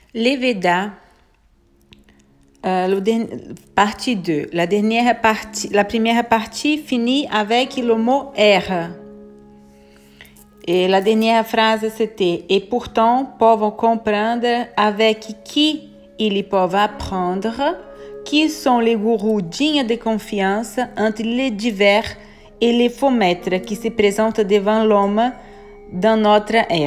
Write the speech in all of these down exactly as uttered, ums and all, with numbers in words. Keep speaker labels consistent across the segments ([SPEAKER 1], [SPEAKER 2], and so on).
[SPEAKER 1] Les Védas, euh, le den- partie deux. La dernière partie, la première partie finit avec le mot R. Et la dernière phrase c'était « Et pourtant, peuvent comprendre avec qui ils peuvent apprendre qui sont les gourous dignes de confiance entre les divers et les faux maîtres qui se présentent devant l'homme dans notre ère. »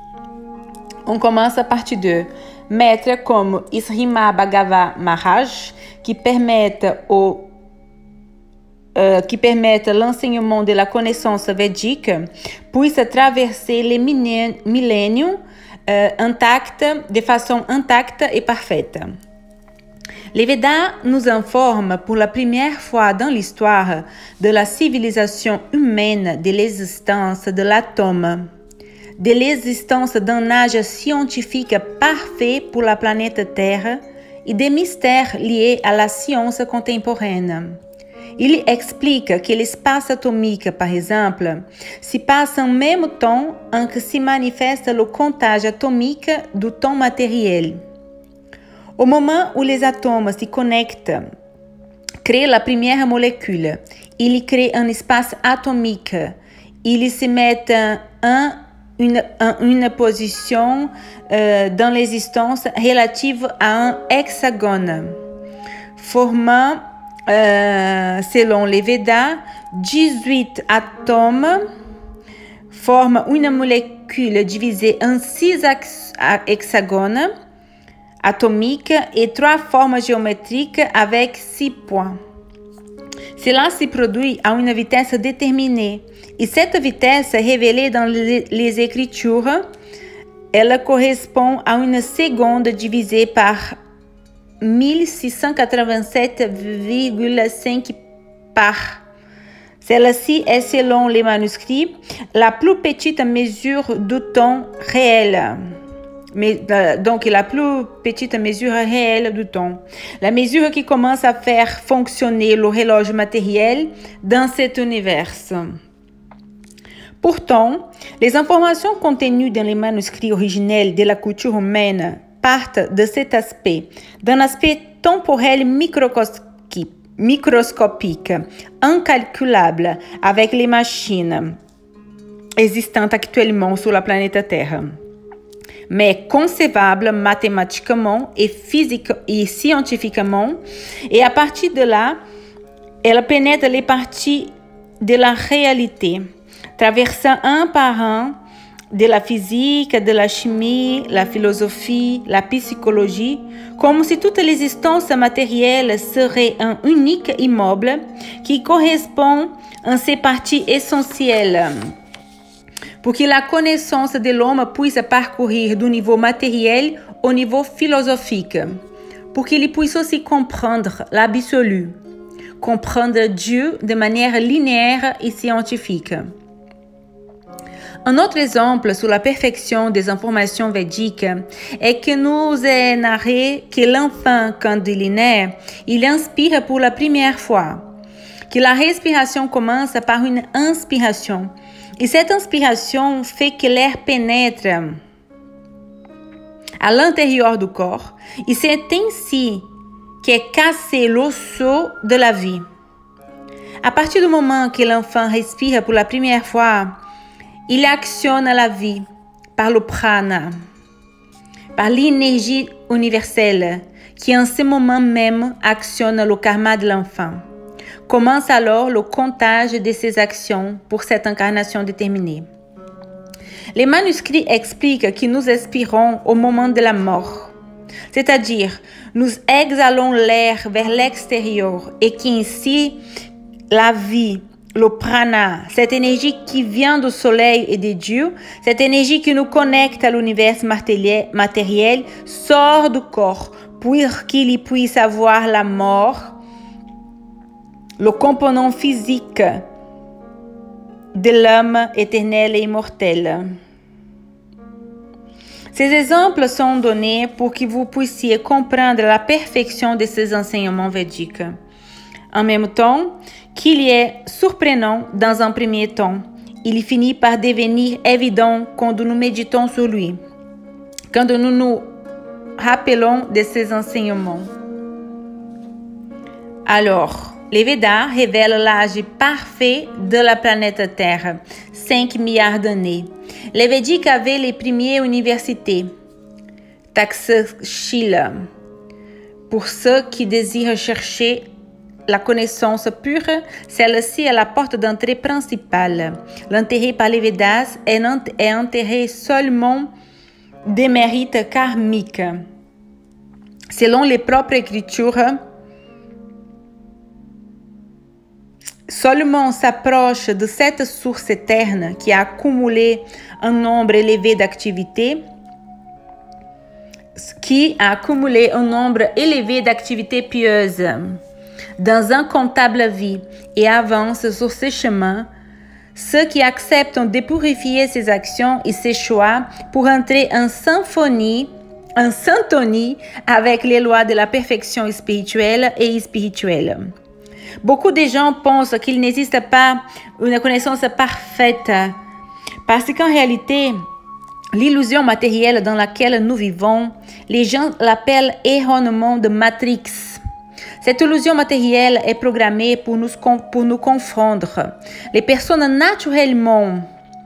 [SPEAKER 1] On commence à partie deux. Maîtres comme Srimad Bhagavad Maharaj qui permettent au Euh, qui permettent l'enseignement de la connaissance védique puisse traverser les milléniums euh, intacts, de façon intacte et parfaite. Les Védas nous informent pour la première fois dans l'histoire de la civilisation humaine de l'existence de l'atome, de l'existence d'un âge scientifique parfait pour la planète Terre et des mystères liés à la science contemporaine. Il explique que l'espace atomique, par exemple, se passe en même temps en que se manifeste le comptage atomique du temps matériel. Au moment où les atomes se connectent, créent la première molécule, ils créent un espace atomique, ils se mettent en une, en une position euh, dans l'existence relative à un hexagone, formant Euh, selon les Védas, dix-huit atomes forment une molécule divisée en six hexagones atomiques et trois formes géométriques avec six points. Cela se produit à une vitesse déterminée et cette vitesse est révélée dans les, les Écritures. Elle correspond à une seconde divisée par mille six cent quatre-vingt-sept virgule cinq par. Celle-ci est, selon les manuscrits, la plus petite mesure du temps réel. Mais, donc, la plus petite mesure réelle du temps. La mesure qui commence à faire fonctionner l'horloge matériel dans cet univers. Pourtant, les informations contenues dans les manuscrits originels de la culture humaine partent de cet aspect, d'un aspect temporel microscopique, incalculable avec les machines existantes actuellement sur la planète Terre, mais concevable mathématiquement et physique et scientifiquement, et à partir de là, elle pénètre les parties de la réalité, traversant un par un de la physique, de la chimie, la philosophie, la psychologie, comme si toute l'existence matérielle serait un unique immeuble qui correspond à ses parties essentielles. Pour que la connaissance de l'homme puisse parcourir du niveau matériel au niveau philosophique, pour qu'il puisse aussi comprendre l'absolu, comprendre Dieu de manière linéaire et scientifique. Un autre exemple sur la perfection des informations védiques est que nous est narré que l'enfant, quand il est né, il inspire pour la première fois, que la respiration commence par une inspiration. Et cette inspiration fait que l'air pénètre à l'intérieur du corps. Et c'est ainsi qu'est cassé l'osseau de la vie. À partir du moment que l'enfant respire pour la première fois, il actionne la vie par le prana, par l'énergie universelle qui en ce moment même actionne le karma de l'enfant. Commence alors le comptage de ses actions pour cette incarnation déterminée. Les manuscrits expliquent que nous expirons au moment de la mort, c'est-à-dire nous exhalons l'air vers l'extérieur et qu'ainsi la vie, le prana, cette énergie qui vient du soleil et de Dieu, cette énergie qui nous connecte à l'univers matériel, sort du corps pour qu'il puisse avoir la mort, le component physique de l'homme éternel et immortel. Ces exemples sont donnés pour que vous puissiez comprendre la perfection de ces enseignements védiques. En même temps, qu'il est surprenant dans un premier temps, il finit par devenir évident quand nous méditons sur lui. Quand nous nous rappelons de ses enseignements. Alors, les Védas révèlent l'âge parfait de la planète Terre, cinq milliards d'années. Les Védiques avaient les premières universités, Takshashila, pour ceux qui désirent chercher la connaissance pure, celle-ci est la porte d'entrée principale. L'intérêt par les Védas est intérêt seulement des mérites karmiques. Selon les propres écritures, seulement on s'approche de cette source éterne qui a accumulé un nombre élevé d'activités, qui a accumulé un nombre élevé d'activités pieuses dans un comptable vie et avance sur ce chemin, ceux qui acceptent de purifier ses actions et ses choix pour entrer en symphonie, en syntonie avec les lois de la perfection spirituelle et spirituelle. Beaucoup de gens pensent qu'il n'existe pas une connaissance parfaite parce qu'en réalité, l'illusion matérielle dans laquelle nous vivons, les gens l'appellent erronément de Matrix. Cette illusion matérielle est programmée pour nous, pour nous confondre. Les personnes naturellement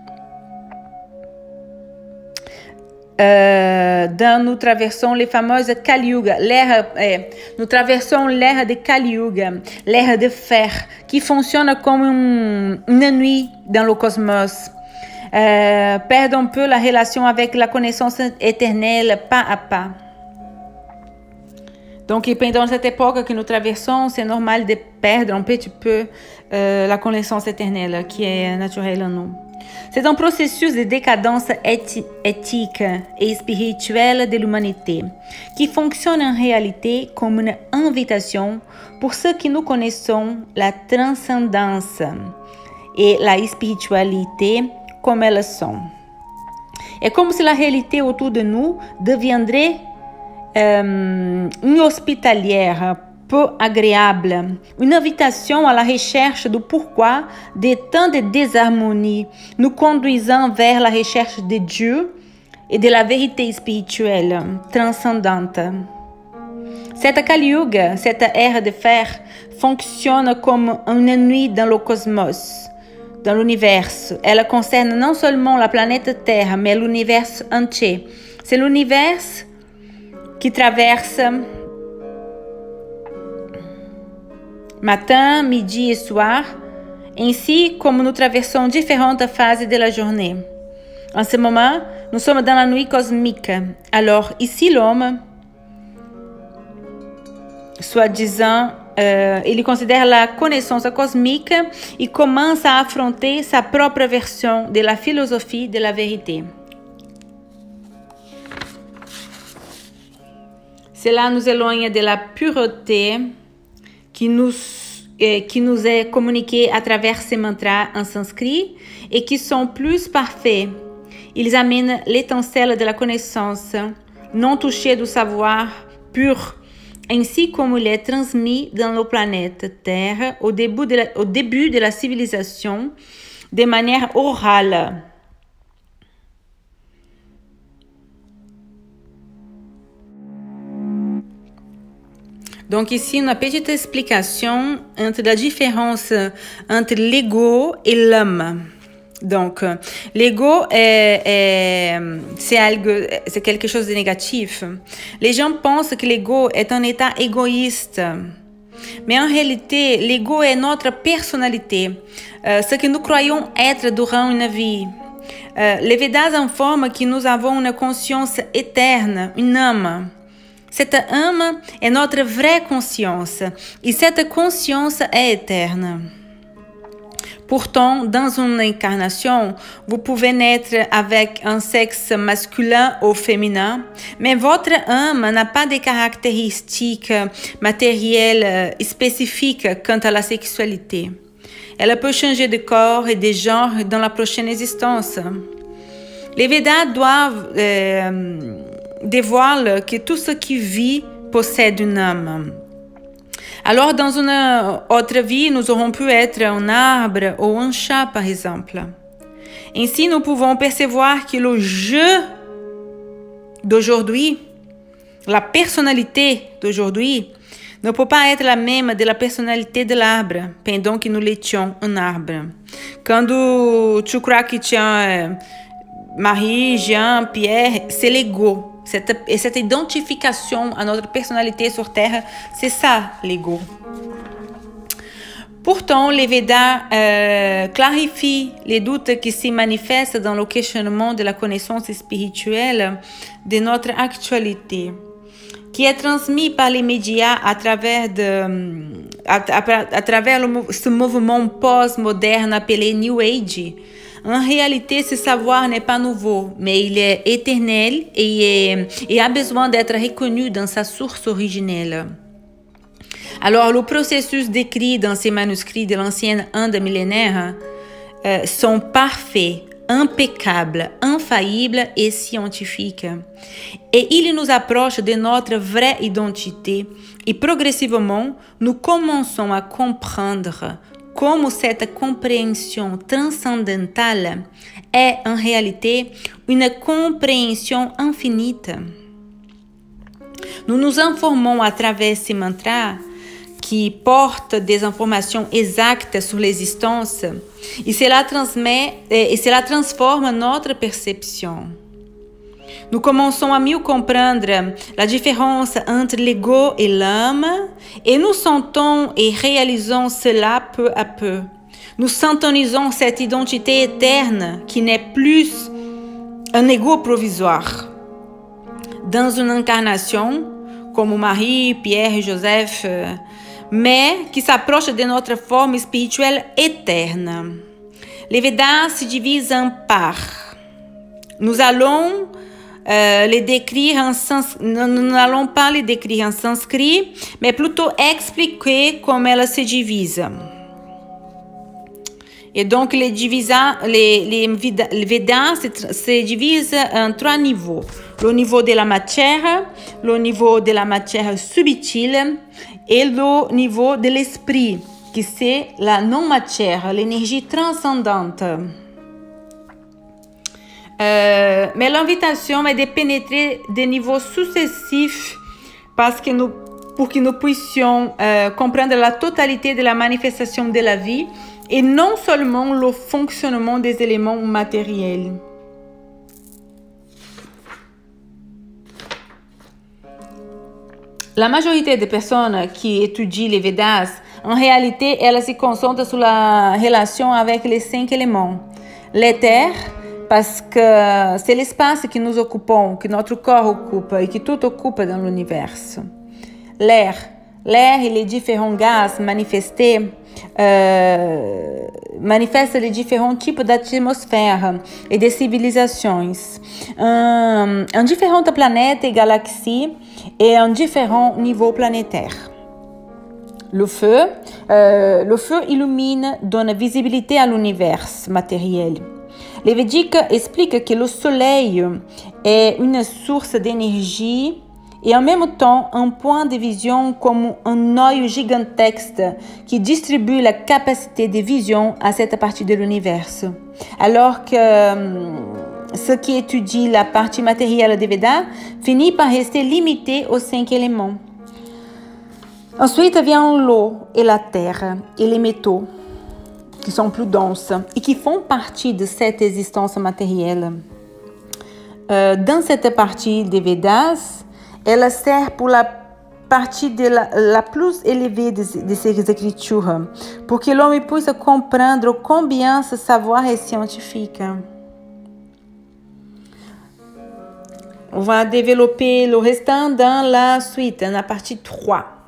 [SPEAKER 1] euh, dans nous traversons les fameuses Kali Yuga, l'ère, euh, nous traversons l'ère de Kali Yuga, l'ère de fer, qui fonctionne comme une, une nuit dans le cosmos. Euh, perdent un peu la relation avec la connaissance éternelle pas à pas. Donc, pendant cette époque que nous traversons, c'est normal de perdre un petit peu euh, la connaissance éternelle qui est naturelle en nous. C'est un processus de décadence éthi éthique et spirituelle de l'humanité qui fonctionne en réalité comme une invitation pour ceux qui nous connaissons la transcendance et la spiritualité comme elles sont. Et comme si la réalité autour de nous deviendrait euh, une hospitalière peu agréable, une invitation à la recherche du pourquoi de tant de désharmonie, nous conduisant vers la recherche de Dieu et de la vérité spirituelle transcendante. Cette Kali Yuga, cette ère de fer, fonctionne comme une nuit dans le cosmos, dans l'univers. Elle concerne non seulement la planète Terre, mais l'univers entier. C'est l'univers qui traverse matin, midi et soir, ainsi comme nous traversons différentes phases de la journée. En ce moment, nous sommes dans la nuit cosmique. Alors, ici, l'homme, soi-disant, euh, il considère la connaissance cosmique et commence à affronter sa propre version de la philosophie de la vérité. Cela nous éloigne de la pureté qui nous, eh, qui nous est communiquée à travers ces mantras en sanskrit et qui sont plus parfaits. Ils amènent l'étincelle de la connaissance, non touchée du savoir pur, ainsi comme il est transmis dans la planète Terre au début de la, au début de la civilisation de manière orale. Donc ici, une petite explication entre la différence entre l'ego et l'homme. Donc, l'ego est, est, c'est, c'est quelque chose de négatif. Les gens pensent que l'ego est un état égoïste. Mais en réalité, l'ego est notre personnalité, euh, ce que nous croyons être durant une vie. Euh, les Védas informent que nous avons une conscience éterne, une âme. Cette âme est notre vraie conscience et cette conscience est éterne. Pourtant, dans une incarnation, vous pouvez naître avec un sexe masculin ou féminin, mais votre âme n'a pas de caractéristiques matérielles spécifiques quant à la sexualité. Elle peut changer de corps et de genre dans la prochaine existence. Les Védas doivent euh, dévoiler que tout ce qui vit possède une âme. Alors, dans une autre vie, nous aurons pu être un arbre ou un chat, par exemple. Ainsi, nous pouvons percevoir que le jeu d'aujourd'hui, la personnalité d'aujourd'hui ne peut pas être la même de la personnalité de l'arbre pendant que nous l'étions un arbre. Quando tu crois que tu as Marie, Jean, Pierre, c'est l'ego. Cette, cette identification à notre personnalité sur Terre, c'est ça l'ego. Pourtant, les Védas euh, clarifient les doutes qui se manifestent dans le questionnement de la connaissance spirituelle de notre actualité, qui est transmis par les médias à travers, de, à, à, à travers le, ce mouvement post-moderne appelé New Age. En réalité, ce savoir n'est pas nouveau, mais il est éternel et, est, et a besoin d'être reconnu dans sa source originelle. Alors, le processus décrit dans ces manuscrits de l'ancienne Inde millénaire euh, sont parfaits, impeccables, infaillibles et scientifiques. Et ils nous approchent de notre vraie identité et progressivement, nous commençons à comprendre comment cette compréhension transcendantale est en réalité une compréhension infinie. Nous nous informons à travers ces mantras qui portent des informations exactes sur l'existence et cela transmet et cela transforme notre perception. Nous commençons à mieux comprendre la différence entre l'ego et l'âme et nous sentons et réalisons cela peu à peu. Nous syntonisons cette identité éterne qui n'est plus un ego provisoire. Dans une incarnation, comme Marie, Pierre et Joseph, mais qui s'approche de notre forme spirituelle éterne. Les Védas se divisent en parts. Nous allons euh, les décrire en sans... nous n'allons pas les décrire en sanskrit, mais plutôt expliquer comment elles se divisent. Et donc, les, divisa, les, les, les Védas se, se divisent en trois niveaux. Le niveau de la matière, le niveau de la matière subtile et le niveau de l'esprit, qui c'est la non-matière, l'énergie transcendante. Euh, mais l'invitation est de pénétrer des niveaux successifs parce que nous, pour que nous puissions euh, comprendre la totalité de la manifestation de la vie et non seulement le fonctionnement des éléments matériels. La majorité des personnes qui étudient les Védas, en réalité, elles se concentrent sur la relation avec les cinq éléments. L'éther, parce que c'est l'espace que nous occupons, que notre corps occupe et que tout occupe dans l'univers. L'air, l'air et les différents gaz manifestés euh, manifestent les différents types d'atmosphères et de civilisations en, en différentes planètes et galaxies et en différents niveaux planétaires. Le feu, euh, le feu illumine, donne visibilité à l'univers matériel. Les Védiques expliquent que le soleil est une source d'énergie et en même temps un point de vision comme un œil gigantesque qui distribue la capacité de vision à cette partie de l'univers. Alors que euh, ceux qui étudient la partie matérielle des Védas finissent par rester limités aux cinq éléments. Ensuite vient l'eau et la terre et les métaux qui sont plus denses et qui font partie de cette existence matérielle. Euh, dans cette partie des Védas, elle sert pour la partie de la, la plus élevée de, de ces écritures, pour que l'homme puisse comprendre combien ce savoir est scientifique. On va développer le restant dans la suite, dans la partie trois.